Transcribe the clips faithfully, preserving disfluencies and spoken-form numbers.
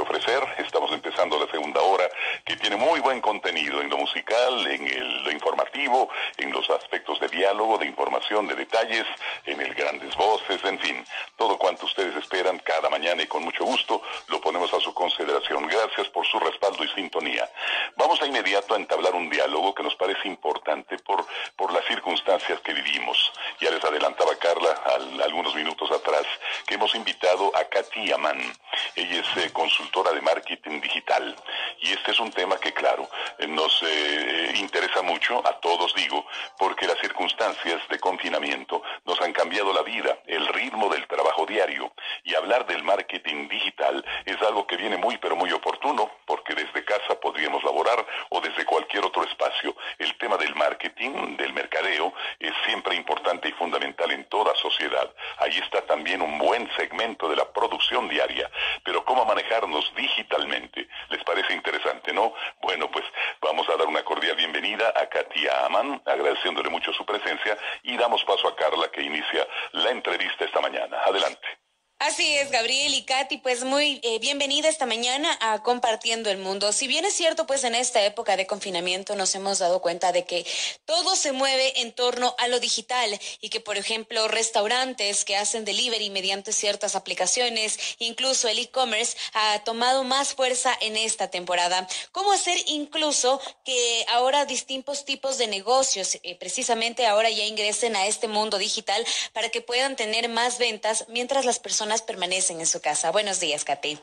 que ofrecer. Estamos empezando la segunda hora, que tiene muy buen contenido en lo musical, en el, lo informativo, en los aspectos de diálogo, de información, de detalles, en el grandes voces, en fin, todo cuanto ustedes esperan cada mañana y con mucho gusto lo ponemos a su consideración. Gracias por su respaldo y sintonía. Vamos a inmediato a entablar un diálogo que nos parece importante por, por las circunstancias que vivimos. Ya les adelantaba Carla al, algunos minutos atrás que hemos invitado a Katy Aman. Ella es eh, consultora de marketing digital y este es un tema que, claro, eh, nos eh, interesa mucho, a todos digo, porque las circunstancias de confinamiento nos han cambiado la vida, el ritmo del trabajo diario, y hablar del marketing digital es algo que viene muy pero muy oportuno, porque desde casa podríamos laborar o desde cualquier otro espacio. El tema del marketing, del mercadeo, es siempre importante y fundamental en toda sociedad. Ahí está también un buen segmento de la producción diaria, pero cómo manejarnos digitalmente, ¿les parece interesante, no? Bueno, pues vamos a dar una cordial bienvenida a Katy Aman, agradeciéndole mucho su presencia, y damos paso a Carla, que inicia la entrevista esta mañana. Adelante. Así es, Gabriel y Katy, pues muy eh, bienvenida esta mañana a Compartiendo el Mundo. Si bien es cierto, pues en esta época de confinamiento nos hemos dado cuenta de que todo se mueve en torno a lo digital y que, por ejemplo, restaurantes que hacen delivery mediante ciertas aplicaciones, incluso el e-commerce, ha tomado más fuerza en esta temporada. ¿Cómo hacer incluso que ahora distintos tipos de negocios, eh, precisamente ahora ya ingresen a este mundo digital para que puedan tener más ventas mientras las personas permanecen en su casa? Buenos días, Katy.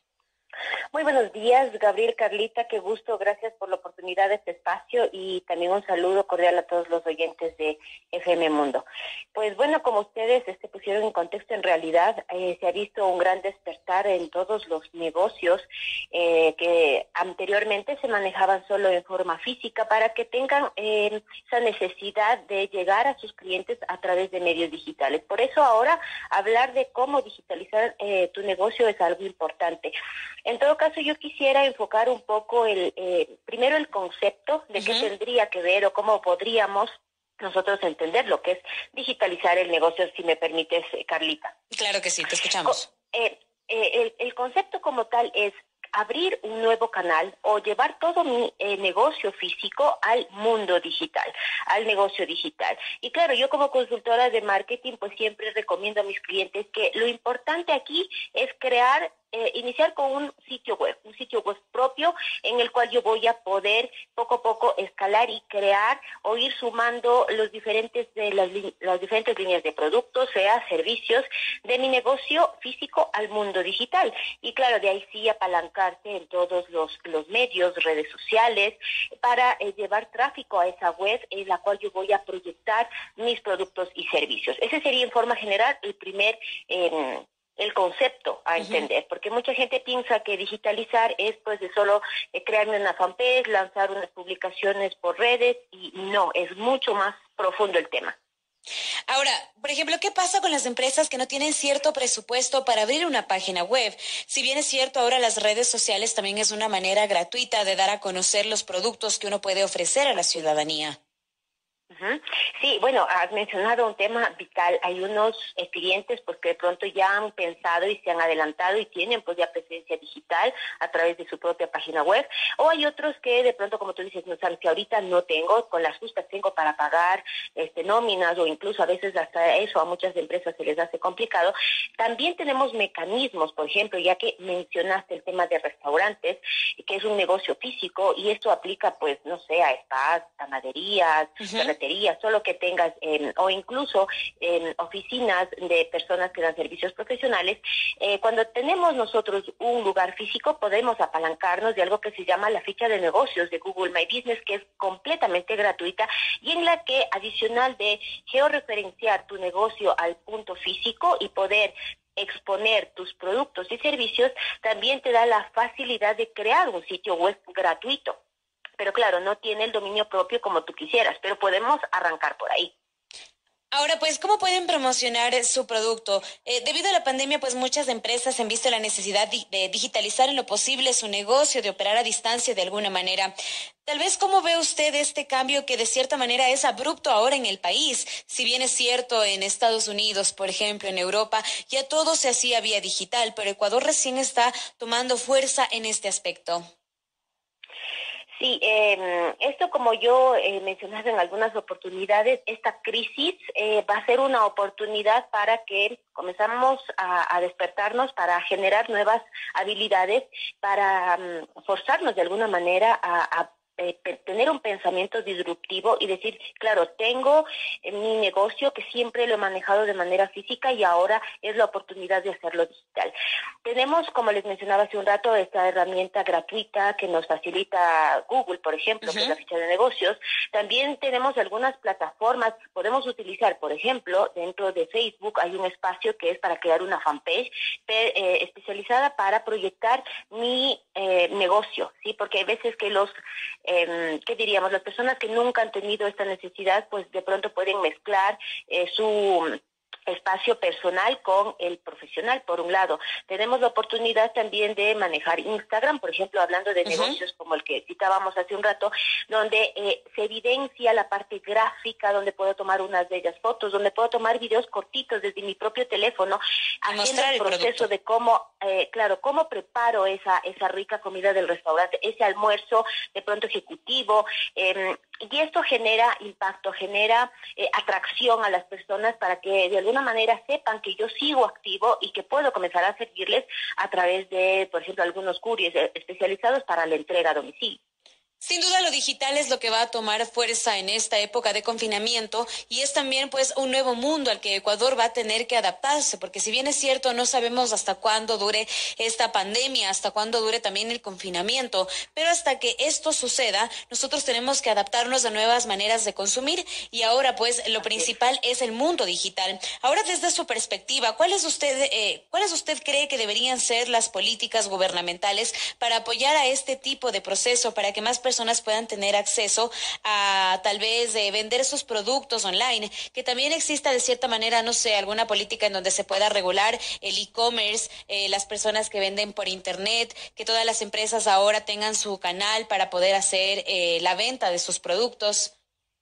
Muy buenos días, Gabriel, Carlita, qué gusto, gracias por la oportunidad de este espacio y también un saludo cordial a todos los oyentes de F M Mundo. Pues bueno, como ustedes este, pusieron en contexto, en realidad eh, se ha visto un gran despertar en todos los negocios eh, que anteriormente se manejaban solo en forma física para que tengan eh, esa necesidad de llegar a sus clientes a través de medios digitales. Por eso ahora hablar de cómo digitalizar eh, tu negocio es algo importante. En todo caso, yo quisiera enfocar un poco el eh, primero el concepto de uh-huh. qué tendría que ver o cómo podríamos nosotros entender lo que es digitalizar el negocio, si me permites, Carlita. Claro que sí, te escuchamos. Co- eh, eh, el, el concepto como tal es abrir un nuevo canal o llevar todo mi eh, negocio físico al mundo digital, al negocio digital. Y claro, yo como consultora de marketing, pues siempre recomiendo a mis clientes que lo importante aquí es crear Eh, iniciar con un sitio web, un sitio web propio en el cual yo voy a poder poco a poco escalar y crear o ir sumando los diferentes de las, las diferentes líneas de productos, sea servicios de mi negocio físico al mundo digital. Y claro, de ahí sí apalancarse en todos los, los medios, redes sociales, para eh, llevar tráfico a esa web en la cual yo voy a proyectar mis productos y servicios. Ese sería en forma general el primer eh, el concepto a entender, uh-huh. porque mucha gente piensa que digitalizar es pues de solo eh, crearme una fanpage, lanzar unas publicaciones por redes, y no, es mucho más profundo el tema. Ahora, por ejemplo, ¿qué pasa con las empresas que no tienen cierto presupuesto para abrir una página web? Si bien es cierto, ahora las redes sociales también es una manera gratuita de dar a conocer los productos que uno puede ofrecer a la ciudadanía. Uh-huh. Sí, bueno, has mencionado un tema vital. Hay unos eh, clientes pues que de pronto ya han pensado y se han adelantado y tienen pues ya presencia digital a través de su propia página web, o hay otros que de pronto, como tú dices, no saben que ahorita no tengo, con las justas tengo para pagar este nóminas, o incluso a veces hasta eso a muchas empresas se les hace complicado. También tenemos mecanismos, por ejemplo, ya que mencionaste el tema de restaurantes, que es un negocio físico, y esto aplica pues, no sé, a spas, panaderías, uh-huh. solo que tengas, eh, o incluso en eh, oficinas de personas que dan servicios profesionales. Eh, cuando tenemos nosotros un lugar físico, podemos apalancarnos de algo que se llama la ficha de negocios de Google My Business, que es completamente gratuita y en la que, adicional de georreferenciar tu negocio al punto físico y poder exponer tus productos y servicios, también te da la facilidad de crear un sitio web gratuito. Pero claro, no tiene el dominio propio como tú quisieras, pero podemos arrancar por ahí. Ahora, pues, ¿cómo pueden promocionar su producto? Eh, debido a la pandemia, pues, muchas empresas han visto la necesidad de, de digitalizar en lo posible su negocio, de operar a distancia de alguna manera. Tal vez, ¿cómo ve usted este cambio que de cierta manera es abrupto ahora en el país? Si bien es cierto, en Estados Unidos, por ejemplo, en Europa, ya todo se hacía vía digital, pero Ecuador recién está tomando fuerza en este aspecto. Sí, eh, esto como yo he mencionado en algunas oportunidades, esta crisis eh, va a ser una oportunidad para que comenzamos a, a despertarnos, para generar nuevas habilidades, para um, forzarnos de alguna manera a, a Eh, tener un pensamiento disruptivo y decir, claro, tengo eh, mi negocio que siempre lo he manejado de manera física y ahora es la oportunidad de hacerlo digital. Tenemos, como les mencionaba hace un rato, esta herramienta gratuita que nos facilita Google, por ejemplo, uh-huh. que es la ficha de negocios. También tenemos algunas plataformas, podemos utilizar, por ejemplo, dentro de Facebook hay un espacio que es para crear una fanpage eh, especializada para proyectar mi eh, negocio, ¿sí? Porque hay veces que los Eh, ¿qué diríamos? Las personas que nunca han tenido esta necesidad, pues de pronto pueden mezclar eh, su espacio personal con el profesional, por un lado. Tenemos la oportunidad también de manejar Instagram, por ejemplo, hablando de uh-huh. negocios como el que citábamos hace un rato, donde eh, se evidencia la parte gráfica, donde puedo tomar unas bellas fotos, donde puedo tomar videos cortitos desde mi propio teléfono, haciendo el proceso de cómo, eh, claro, cómo preparo esa, esa rica comida del restaurante, ese almuerzo de pronto ejecutivo, eh, y esto genera impacto, genera eh, atracción a las personas para que de alguna manera sepan que yo sigo activo y que puedo comenzar a seguirles a través de, por ejemplo, algunos couriers especializados para la entrega a domicilio. Sin duda lo digital es lo que va a tomar fuerza en esta época de confinamiento y es también pues un nuevo mundo al que Ecuador va a tener que adaptarse, porque si bien es cierto no sabemos hasta cuándo dure esta pandemia, hasta cuándo dure también el confinamiento, pero hasta que esto suceda nosotros tenemos que adaptarnos a nuevas maneras de consumir y ahora pues lo principal es el mundo digital. Ahora desde su perspectiva, ¿cuáles usted, eh, ¿cuáles usted cree que deberían ser las políticas gubernamentales para apoyar a este tipo de proceso, para que más personas personas puedan tener acceso a tal vez eh, vender sus productos online, que también exista de cierta manera, no sé, alguna política en donde se pueda regular el e-commerce, eh, las personas que venden por internet, que todas las empresas ahora tengan su canal para poder hacer eh, la venta de sus productos?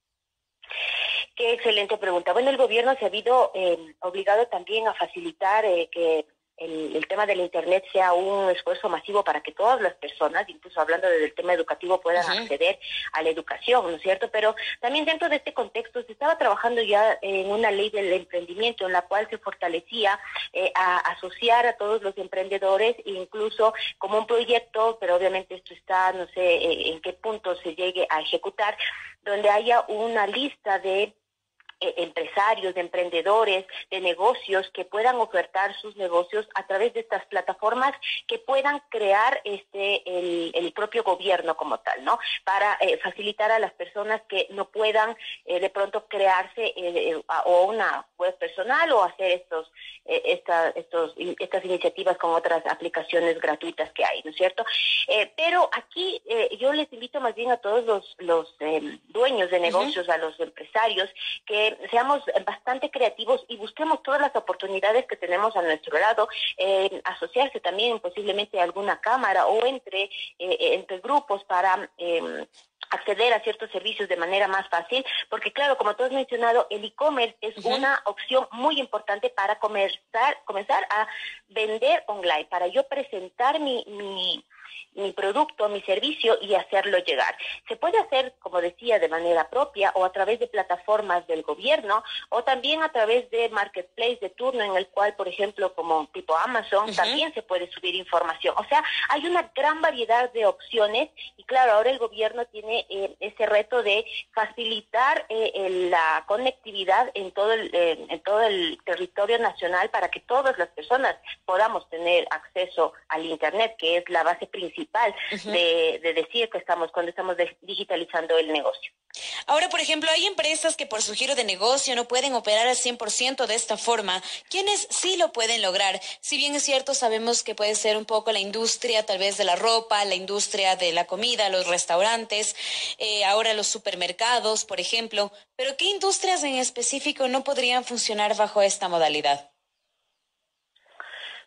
Qué excelente pregunta. Bueno, el gobierno se ha habido eh, obligado también a facilitar eh, que El, el tema del Internet sea un esfuerzo masivo para que todas las personas, incluso hablando del tema educativo, puedan uh-huh. acceder a la educación, ¿no es cierto? Pero también dentro de este contexto se estaba trabajando ya en una ley del emprendimiento en la cual se fortalecía eh, a asociar a todos los emprendedores, incluso como un proyecto, pero obviamente esto está, no sé eh, en qué punto se llegue a ejecutar, donde haya una lista de empresarios, de emprendedores, de negocios que puedan ofertar sus negocios a través de estas plataformas que puedan crear este el, el propio gobierno como tal, ¿no? Para eh, facilitar a las personas que no puedan eh, de pronto crearse eh, eh, o una web personal o hacer estos eh, esta, estos estas iniciativas con otras aplicaciones gratuitas que hay, ¿no es cierto? Eh, pero aquí eh, yo les invito más bien a todos los los eh, dueños de negocios, uh-huh. a los empresarios, que seamos bastante creativos y busquemos todas las oportunidades que tenemos a nuestro lado, eh, asociarse también posiblemente a alguna cámara o entre, eh, entre grupos para eh, acceder a ciertos servicios de manera más fácil, porque claro, como tú has mencionado, el e-commerce es uh-huh. una opción muy importante para comenzar, comenzar a vender online, para yo presentar mi, mi mi producto, mi servicio y hacerlo llegar. Se puede hacer, como decía, de manera propia o a través de plataformas del gobierno o también a través de marketplace de turno en el cual, por ejemplo, como tipo Amazon, uh-huh. también se puede subir información. O sea, hay una gran variedad de opciones y claro, ahora el gobierno tiene eh, ese reto de facilitar eh, el, la conectividad en todo, el, eh, en todo el territorio nacional para que todas las personas podamos tener acceso al Internet, que es la base principal Uh-huh. de, de decir que estamos cuando estamos de, digitalizando el negocio. Ahora, por ejemplo, hay empresas que por su giro de negocio no pueden operar al cien por ciento de esta forma. ¿Quiénes sí lo pueden lograr? Si bien es cierto, sabemos que puede ser un poco la industria tal vez de la ropa, la industria de la comida, los restaurantes, eh, ahora los supermercados, por ejemplo. Pero ¿qué industrias en específico no podrían funcionar bajo esta modalidad?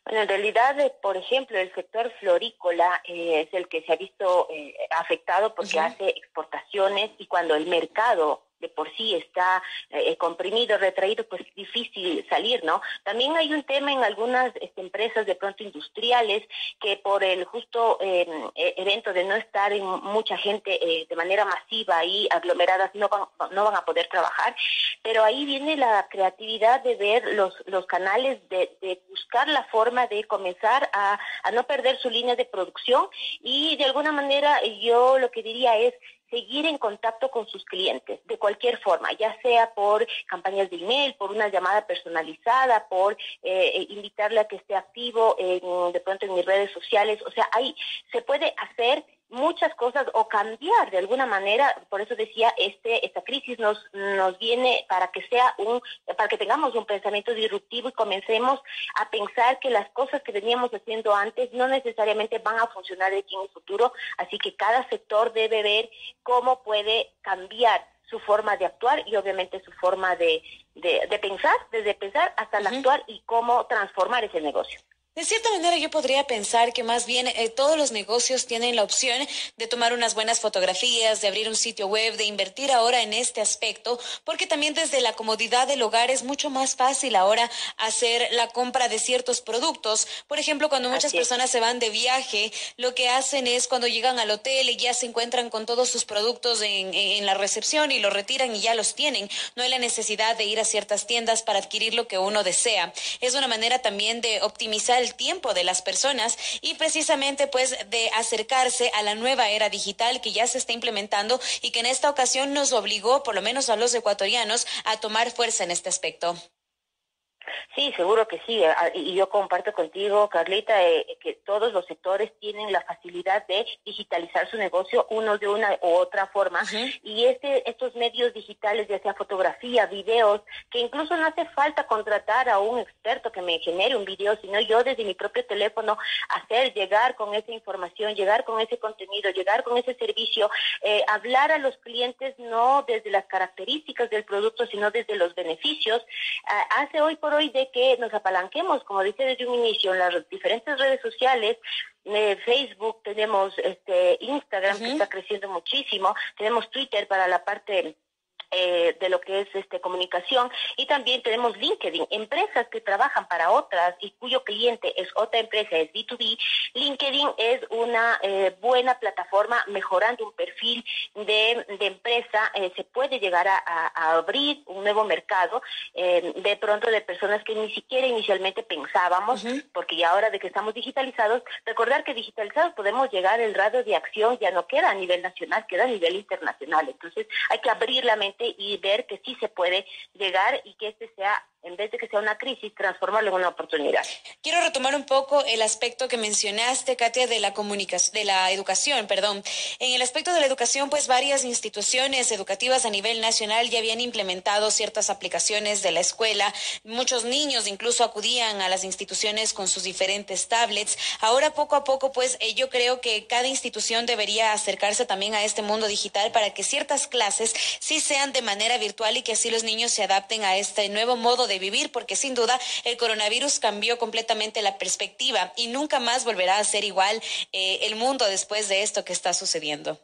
Bueno, en realidad, eh, por ejemplo, el sector florícola eh, es el que se ha visto eh, afectado porque uh-huh. hace exportaciones y cuando el mercado de por sí está eh, comprimido, retraído, pues difícil salir, ¿no? También hay un tema en algunas este, empresas de pronto industriales que por el justo eh, evento de no estar en mucha gente eh, de manera masiva y aglomeradas no van, no van a poder trabajar, pero ahí viene la creatividad de ver los, los canales, de, de buscar la forma de comenzar a, a no perder su línea de producción y de alguna manera yo lo que diría es seguir en contacto con sus clientes de cualquier forma, ya sea por campañas de email, por una llamada personalizada, por eh, invitarle a que esté activo en, de pronto en mis redes sociales. O sea, ahí se puede hacer muchas cosas o cambiar de alguna manera. Por eso decía, este esta crisis nos nos viene para que sea un para que tengamos un pensamiento disruptivo y comencemos a pensar que las cosas que veníamos haciendo antes no necesariamente van a funcionar de aquí en el futuro, así que cada sector debe ver cómo puede cambiar su forma de actuar y obviamente su forma de de, de pensar, desde pensar hasta el uh-huh. actuar y cómo transformar ese negocio. De cierta manera yo podría pensar que más bien eh, todos los negocios tienen la opción de tomar unas buenas fotografías, de abrir un sitio web, de invertir ahora en este aspecto, porque también desde la comodidad del hogar es mucho más fácil ahora hacer la compra de ciertos productos. Por ejemplo, cuando muchas Así personas es. se van de viaje, lo que hacen es cuando llegan al hotel y ya se encuentran con todos sus productos en, en la recepción y los retiran y ya los tienen. No hay la necesidad de ir a ciertas tiendas para adquirir lo que uno desea. Es una manera también de optimizar el tiempo de las personas y precisamente pues de acercarse a la nueva era digital que ya se está implementando y que en esta ocasión nos obligó, por lo menos a los ecuatorianos, a tomar fuerza en este aspecto. Sí, seguro que sí, y yo comparto contigo, Carlita, eh, que todos los sectores tienen la facilidad de digitalizar su negocio, uno de una u otra forma, uh-huh. y este estos medios digitales, ya sea fotografía, videos, que incluso no hace falta contratar a un experto que me genere un video, sino yo desde mi propio teléfono hacer llegar con esa información, llegar con ese contenido, llegar con ese servicio, eh, hablar a los clientes no desde las características del producto, sino desde los beneficios, uh, hace hoy por hoy de que nos apalanquemos, como dice desde un inicio, en las diferentes redes sociales, eh, Facebook, tenemos este Instagram, uh-huh. que está creciendo muchísimo, tenemos Twitter para la parte Eh, de lo que es este comunicación y también tenemos LinkedIn, empresas que trabajan para otras y cuyo cliente es otra empresa, es B dos B. LinkedIn es una eh, buena plataforma, mejorando un perfil de, de empresa, eh, se puede llegar a, a, a abrir un nuevo mercado eh, de pronto de personas que ni siquiera inicialmente pensábamos, uh-huh. porque ya ahora de que estamos digitalizados, recordar que digitalizados podemos llegar, el radio de acción ya no queda a nivel nacional, queda a nivel internacional, entonces hay que abrir la mente y ver que sí se puede llegar y que este sea, en vez de que sea una crisis, transformarlo en una oportunidad. Quiero retomar un poco el aspecto que mencionaste, Katia, de la comunicación, de la educación, perdón. En el aspecto de la educación, pues varias instituciones educativas a nivel nacional ya habían implementado ciertas aplicaciones de la escuela. Muchos niños incluso acudían a las instituciones con sus diferentes tablets. Ahora poco a poco, pues eh, yo creo que cada institución debería acercarse también a este mundo digital para que ciertas clases sí sean de manera virtual y que así los niños se adapten a este nuevo modo de vivir, porque sin duda el coronavirus cambió completamente la perspectiva y nunca más volverá a ser igual eh, el mundo después de esto que está sucediendo.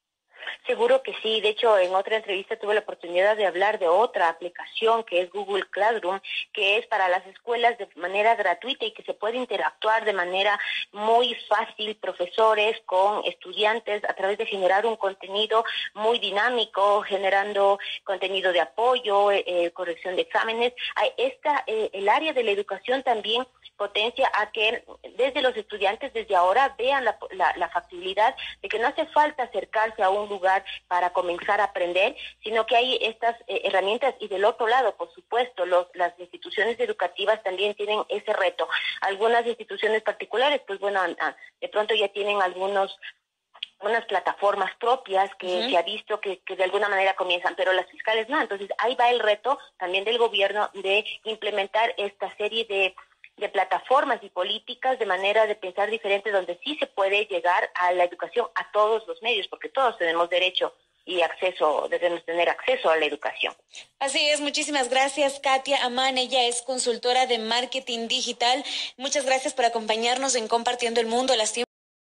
Seguro que sí. De hecho, en otra entrevista tuve la oportunidad de hablar de otra aplicación que es Google Classroom, que es para las escuelas de manera gratuita y que se puede interactuar de manera muy fácil, profesores con estudiantes, a través de generar un contenido muy dinámico, generando contenido de apoyo, eh, corrección de exámenes. Esta, eh, el área de la educación también potencia a que desde los estudiantes, desde ahora, vean la, la, la factibilidad de que no hace falta acercarse a un lugar para comenzar a aprender, sino que hay estas eh, herramientas y del otro lado, por supuesto, los, las instituciones educativas también tienen ese reto. Algunas instituciones particulares, pues bueno, de pronto ya tienen algunos unas plataformas propias que uh-huh. se ha visto que, que de alguna manera comienzan, pero las fiscales no. Entonces ahí va el reto también del gobierno de implementar esta serie de de plataformas y políticas de manera de pensar diferente, donde sí se puede llegar a la educación a todos los medios, porque todos tenemos derecho y acceso, debemos tener acceso a la educación. Así es, muchísimas gracias, Katia Amán. Ella es consultora de marketing digital. Muchas gracias por acompañarnos en Compartiendo el Mundo. Las